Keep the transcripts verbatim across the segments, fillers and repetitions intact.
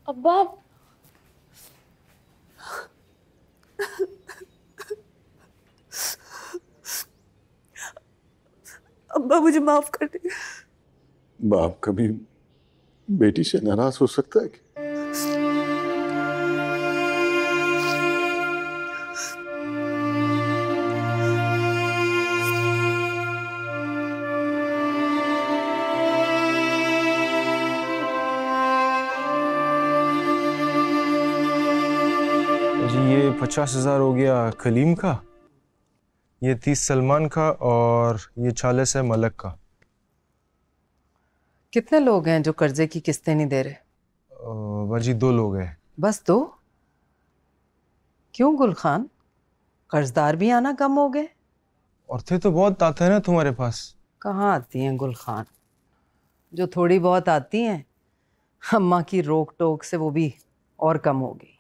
अब्बा, अब्बा मुझे माफ कर दे। बाप कभी बेटी से नाराज हो सकता है? जी ये पचास हजार हो गया कलीम का, ये तीस सलमान का और ये चालीस है मलक का। कितने लोग हैं जो कर्जे की किस्तें नहीं दे रहे? बाजी दो लोग हैं। बस दो? क्यों गुल खान, कर्जदार भी आना कम हो गए? औरतें तो बहुत आते हैं ना तुम्हारे पास। कहाँ आती हैं गुल खान, जो थोड़ी बहुत आती हैं अम्मा की रोक टोक से वो भी और कम हो गई।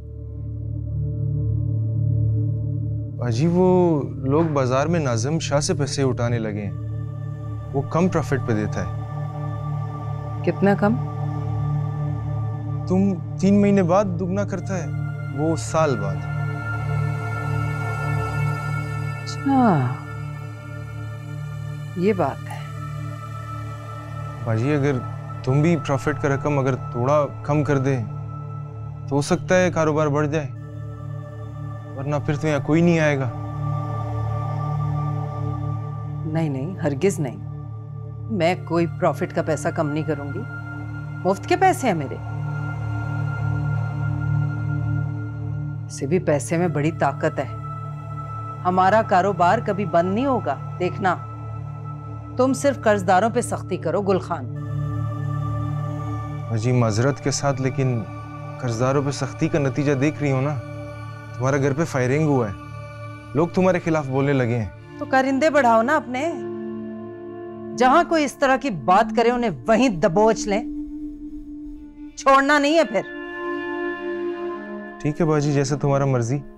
बाजी वो लोग बाजार में नाज़िम शाह से पैसे उठाने लगे हैं, वो कम प्रॉफिट पे देता है। कितना कम? तुम तीन महीने बाद दुगना करता है, वो साल बाद। अच्छा ये बात है। बाजी अगर तुम भी प्रॉफिट का रकम अगर थोड़ा कम कर दे तो हो सकता है कारोबार बढ़ जाए, वरना फिर तो यहाँ कोई नहीं आएगा। नहीं नहीं हरगिज नहीं, मैं कोई प्रॉफिट का पैसा कम नहीं करूंगी, मुफ्त के पैसे हैं मेरे। से भी पैसे में बड़ी ताकत है, हमारा कारोबार कभी बंद नहीं होगा, देखना। तुम सिर्फ कर्जदारों पे सख्ती करो गुल खान। जी माजरत के साथ, लेकिन कर्जदारों पे सख्ती का नतीजा देख रही हो ना, तुम्हारे घर पे फायरिंग हुआ है, लोग तुम्हारे खिलाफ बोलने लगे हैं। तो कारिंदे बढ़ाओ ना अपने, जहां कोई इस तरह की बात करे उन्हें वहीं दबोच लें, छोड़ना नहीं है फिर। ठीक है बाजी, जैसे तुम्हारा मर्जी।